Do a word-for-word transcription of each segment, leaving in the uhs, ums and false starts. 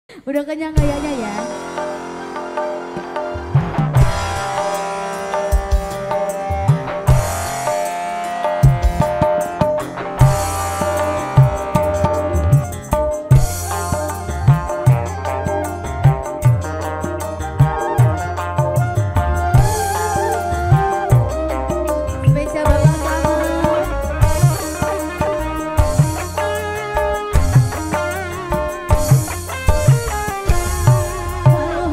Udah kenyang kayaknya ya. Spesial Bapak Selamat. Halo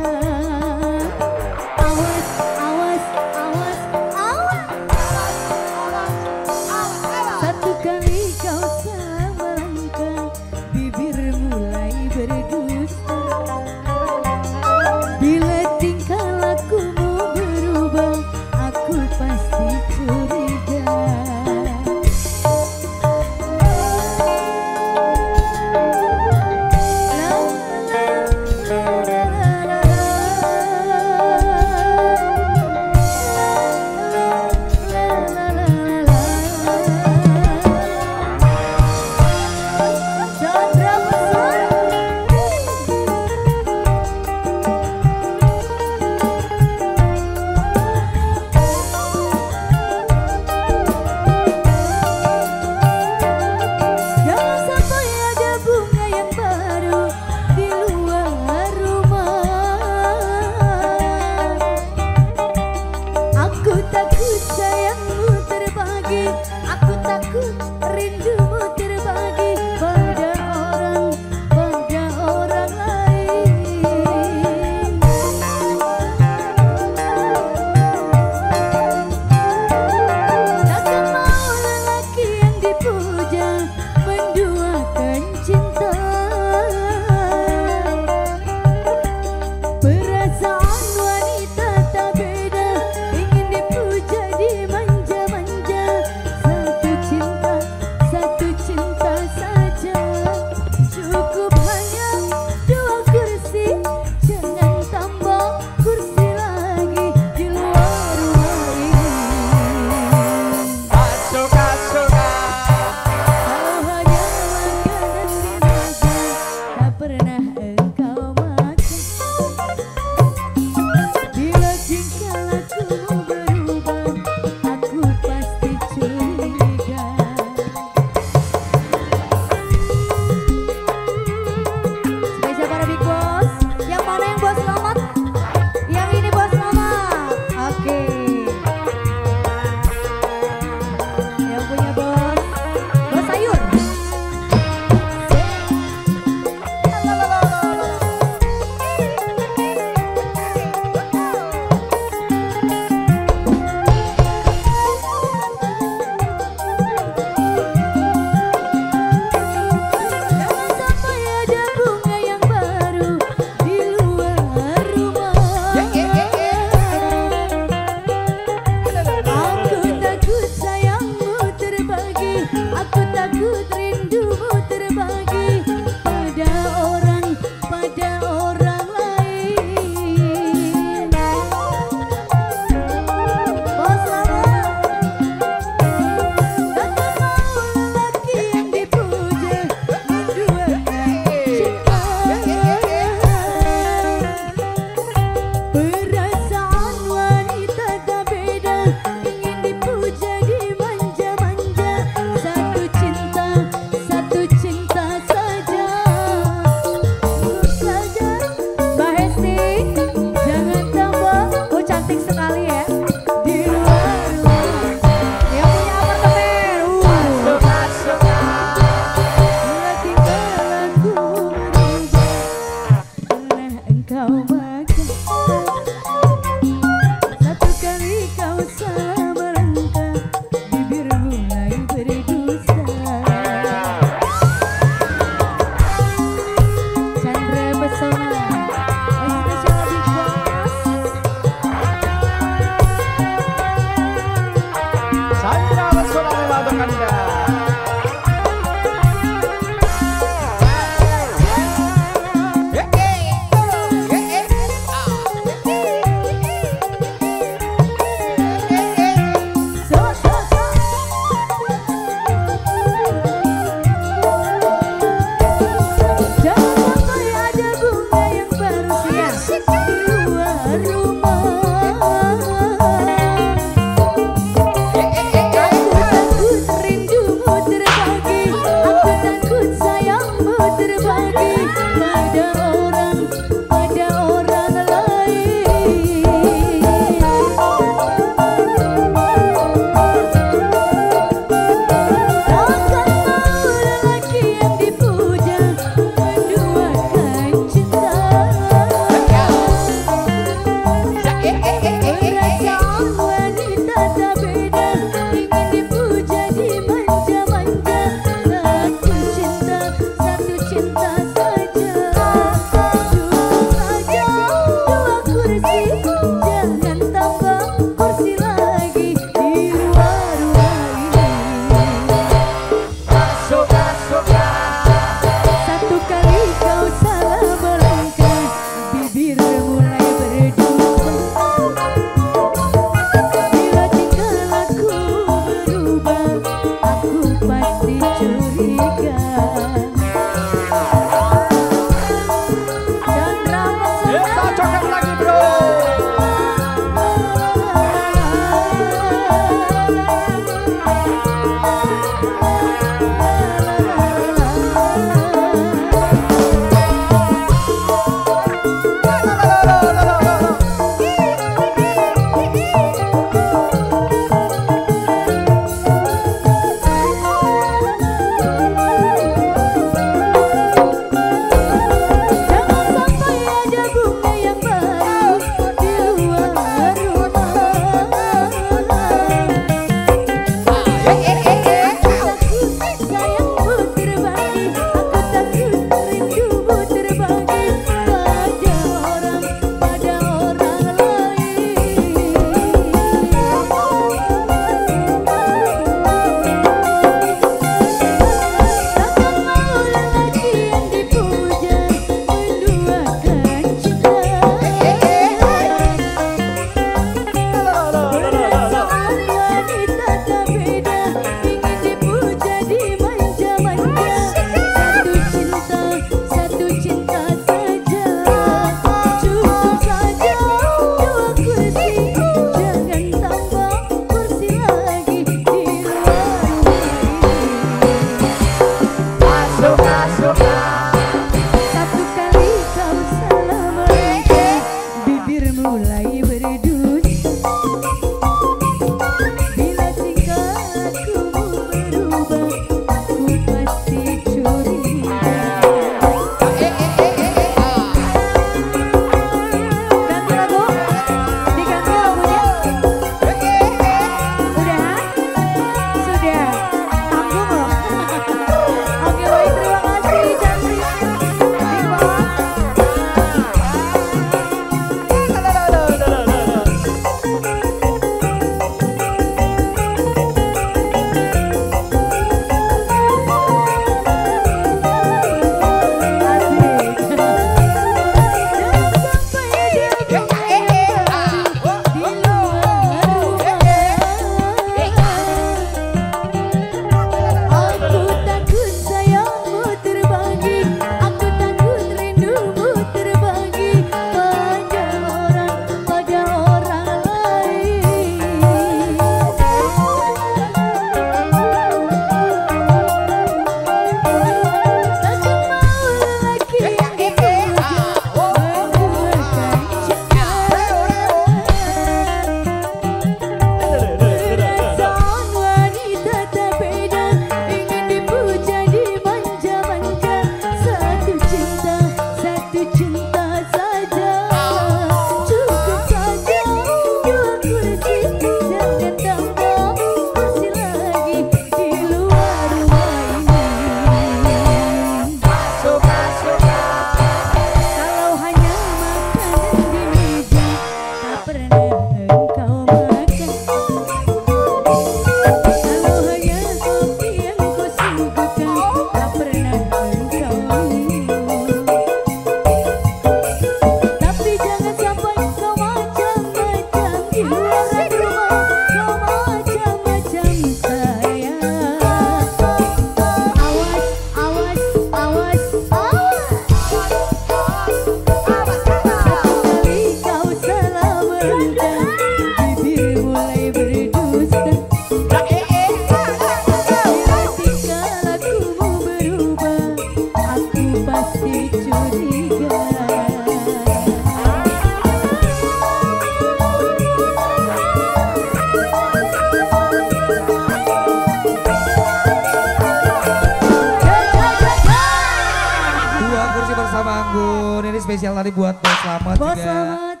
spesial tadi buat Bos Slamet Bos juga. Slamet.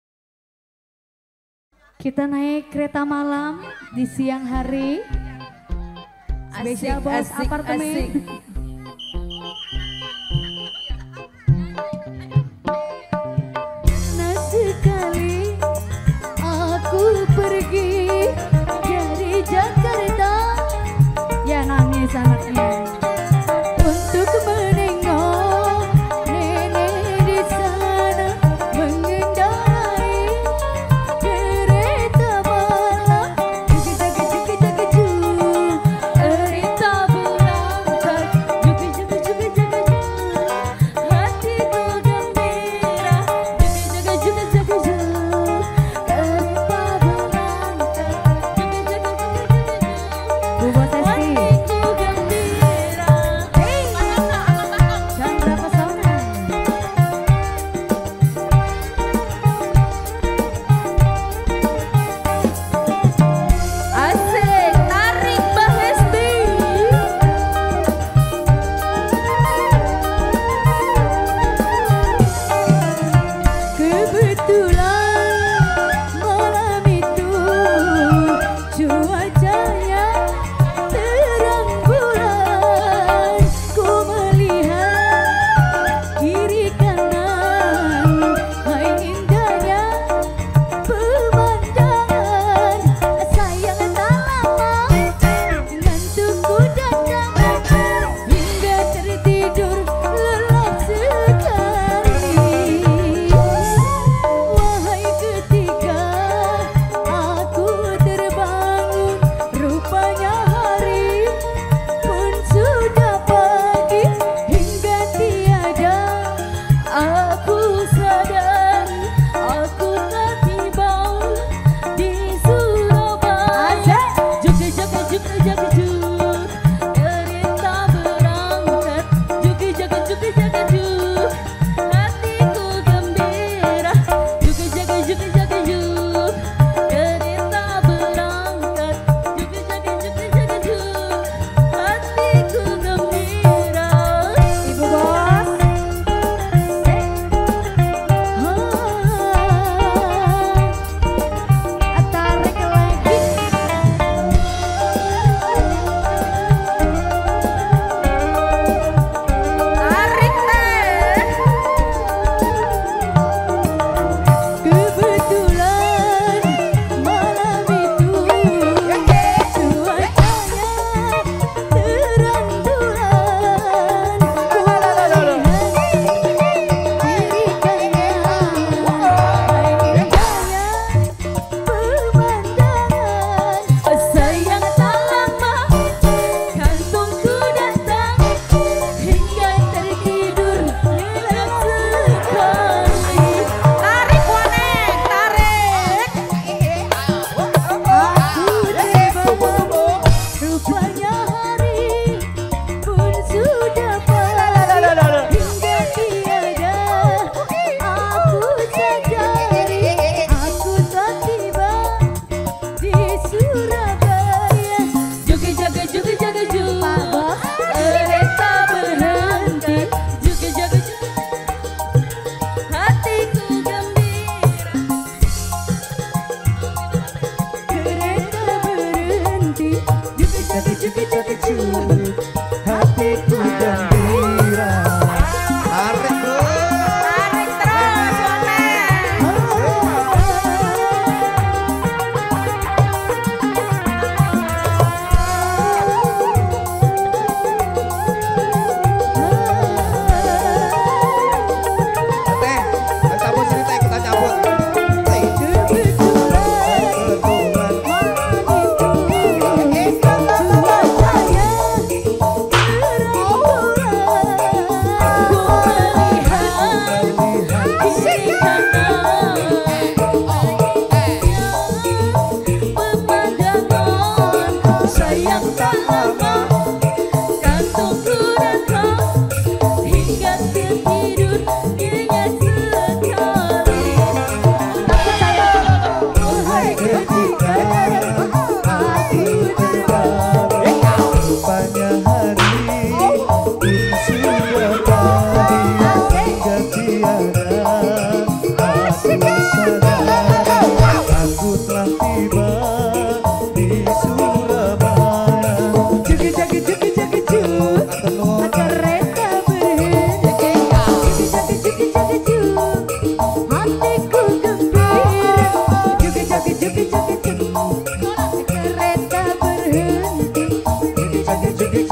Kita naik kereta malam di siang hari. Spesial Asik, Bos asik, Apartemen. asik. Nah sekali aku pergi dari Jakarta. Ya nangis anaknya. Untuk menengok nenek di sana mengendarai kereta malam. Juki jaga juki jaga ju, kereta berangkat. Juki jaga juki jaga ju, hatiku gembira. Juki jaga juki jaga ju, kereta berangkat.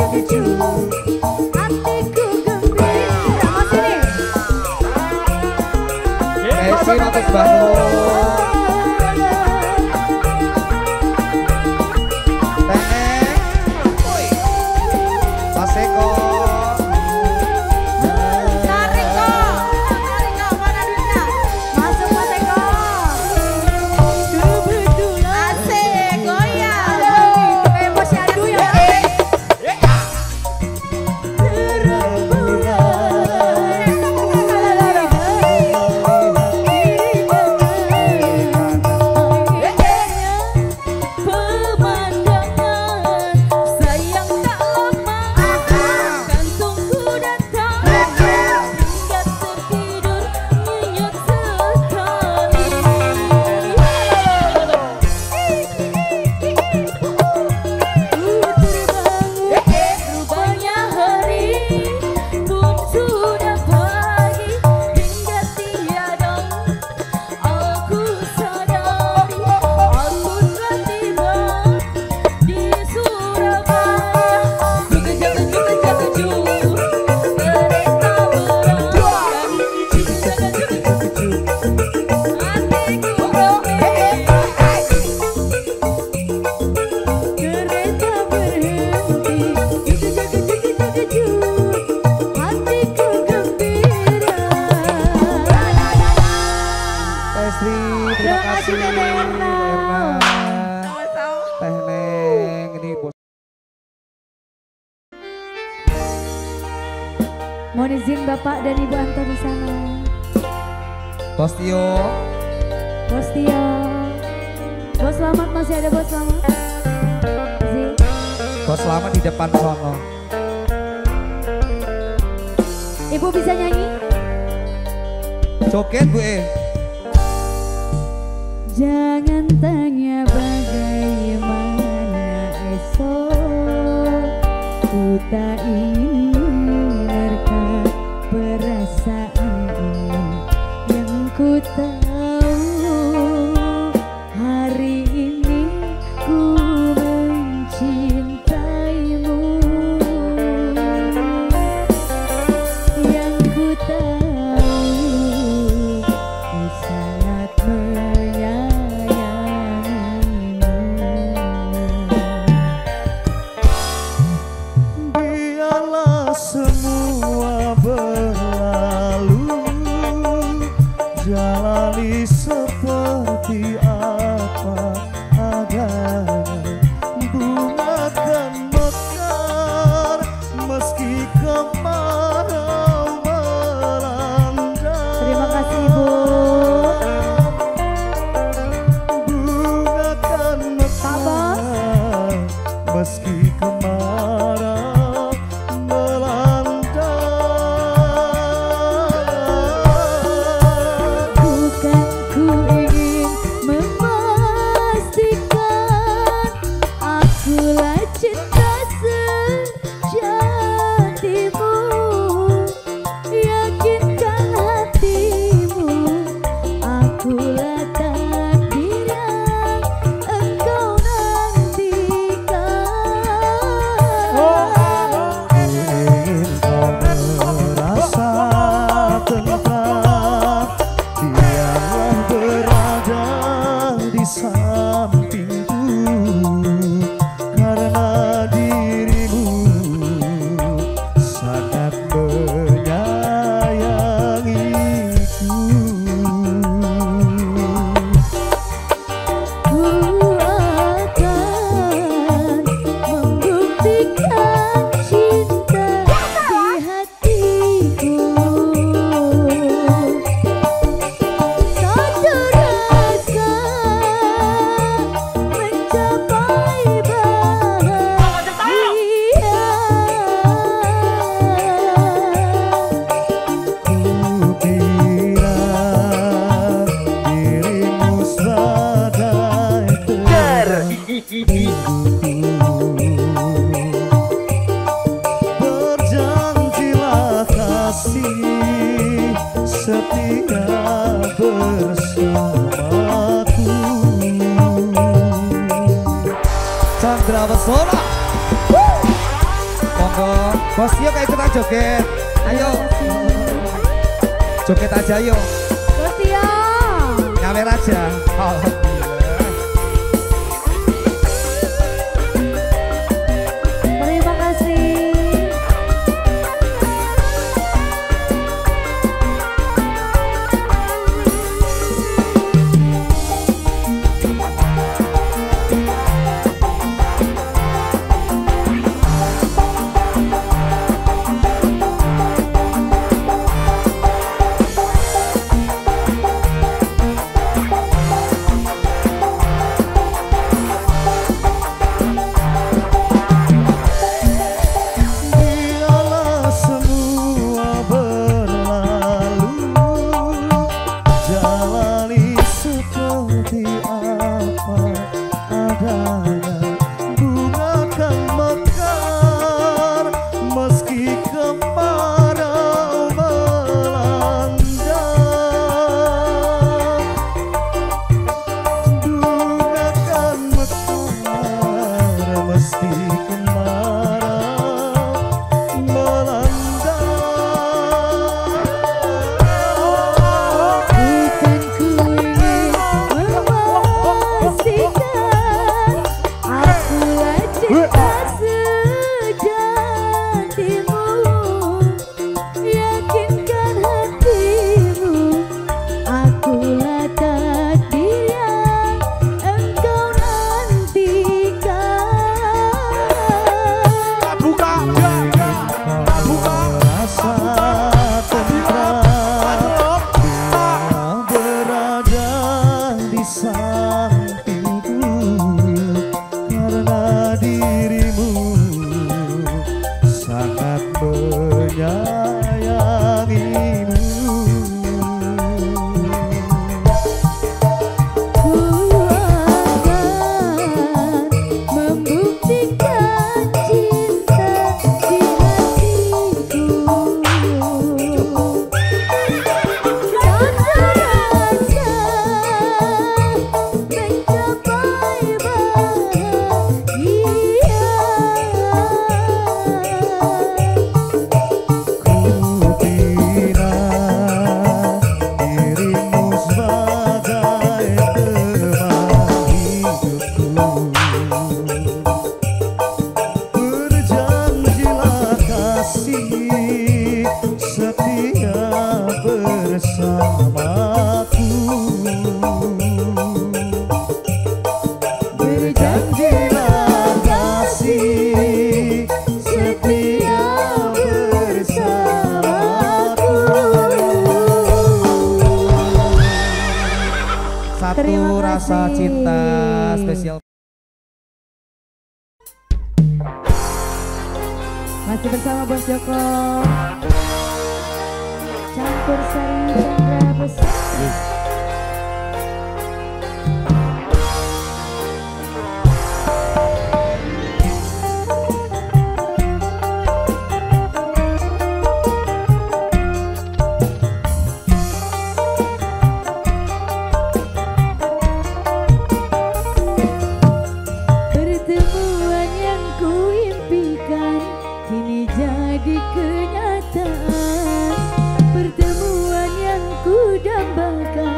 Mohon izin Bapak dan Ibu Anto di sana. Bos Tio. Bos Tio. Bos Selamat, masih ada Bos Selamat? Izin. Bos Selamat di depan sono. Ibu bisa nyanyi? Joget Bu E. Jangan tanya bagaimana esok, ku tak ingin menerka perasaan yang ku tahu. Hari ini ku mencintaimu, yang ku tahu ku sangat menyayangimu. Biarlah semua berlalu, jalani seperti apa adanya. Bunga kan mekar meski kemarau melanda. Terima kasih Ibu. Bunga kan mekar meski kemarau melanda. Bukan ku ingin memastikan akulah cinta sejatimu. Yakinkan hatimu, akulah takdir yang engkau nantikan. Ingin kau merasa tentram, biarlah berada di sampingku, karena dirimu sangat menyayangiku. Ku akan membuktikan cinta di hatiku. Satu rasa mencapai bahagia. Kukira dirimu sebagai berjanjilah kasih setia bersamaku. Chandra Pesona. Monggo. Bos Tio kayak ikutan joget. Ayo. Joget aja yuk. Bos Tio. Nyawer aja. Alhamdulillah. Terima kasih. Biarlah semua berlalu, jalani seperti apa adanya. Bunga kan mekar meski kemarau melanda. Bunga kan mekar meski kemarau melanda. Bukan ku ingin memastikan akulah cinta sejatimu. Yakinkan hatimu, akulah takdir yang engkau nantikan. Buka, buka, rasa tentram bila berada di sampingku, karena dirimu sangat menyayangimu. Ku akan membuktikan cinta di hatiku. Dan rasa mencapai bahagia. Ku kira dirimu sebagai teman hidupku. Berjanjilah kasih setia bersamaku. Berjanjilah kasih setia bersamaku. Satu Terima rasa kasih. cinta spesial. Masih bersama Bos Joko. Campur Sari Chandra Besar. Pertemuan yang ku impikan kini jadi kenyataan. Pertemuan yang ku dambakan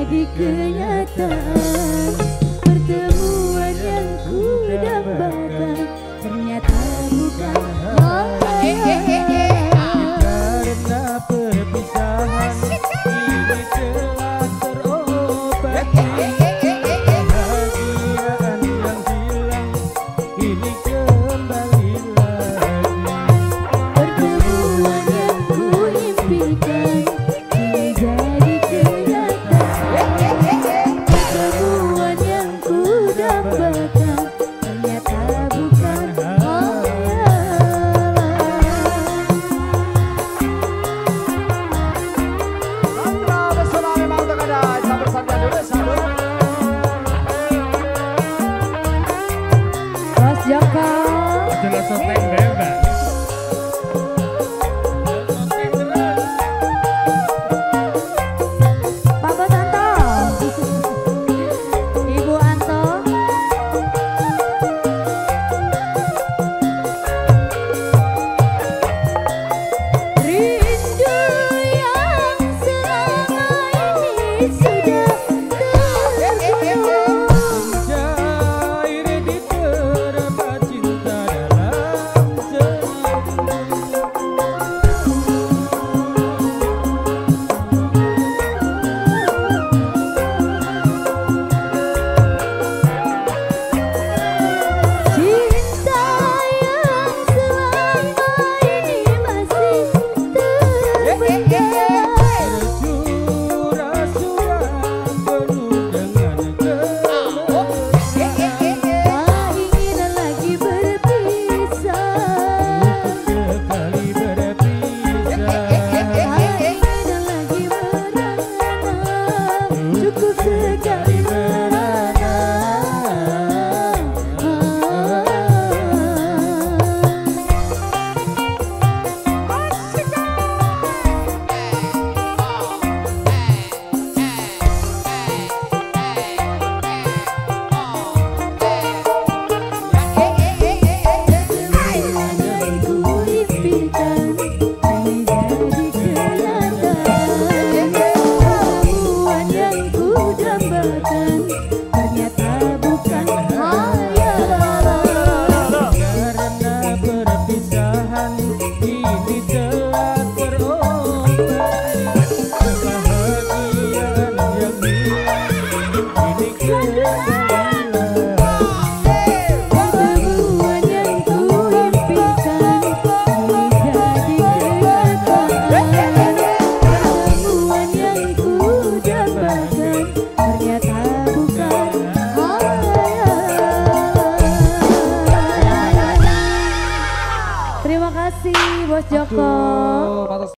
jadi kenyataan. Pertemuan yang ku dambakan ternyata bukan Karena perpisahan ini telah terobati. Kebahagiaan yang hilang ini kembali lagi. pertemuan yang ku impikan kini jadi kenyataan. Pertemuan yang ku dambakan ternyata bukan Mantra pesona memang terkadang tak bersandar dulu satu. Bos Joko. Adalah sopeng bebas. Pak Bos Anto. Ibu Anto. Rindu yang selama ini sudah terpenuh. Cair diterpa cinta dalam senyum. Cinta yang selama ini masih terpendam. Surat-surat penuh dengan kemesraan. Tak ingin lagi berpisah. Sekali berpisah. Tak ingin lagi merana. Cukup sekali merana. Yang ku impikan kini jadi kenyataan. Pertemuan yang ku dambakan ternyata bukan hayalan. Karena perpisahan ini telah terobati. Kebahagiaan yang hilang ini kembali lagi. Pertemuan yang ku impikan kini jadi kenyataan. Pertemuan yang ku dambakan ternyata bukan hayalan. Terima kasih Bos Joko. Aduh,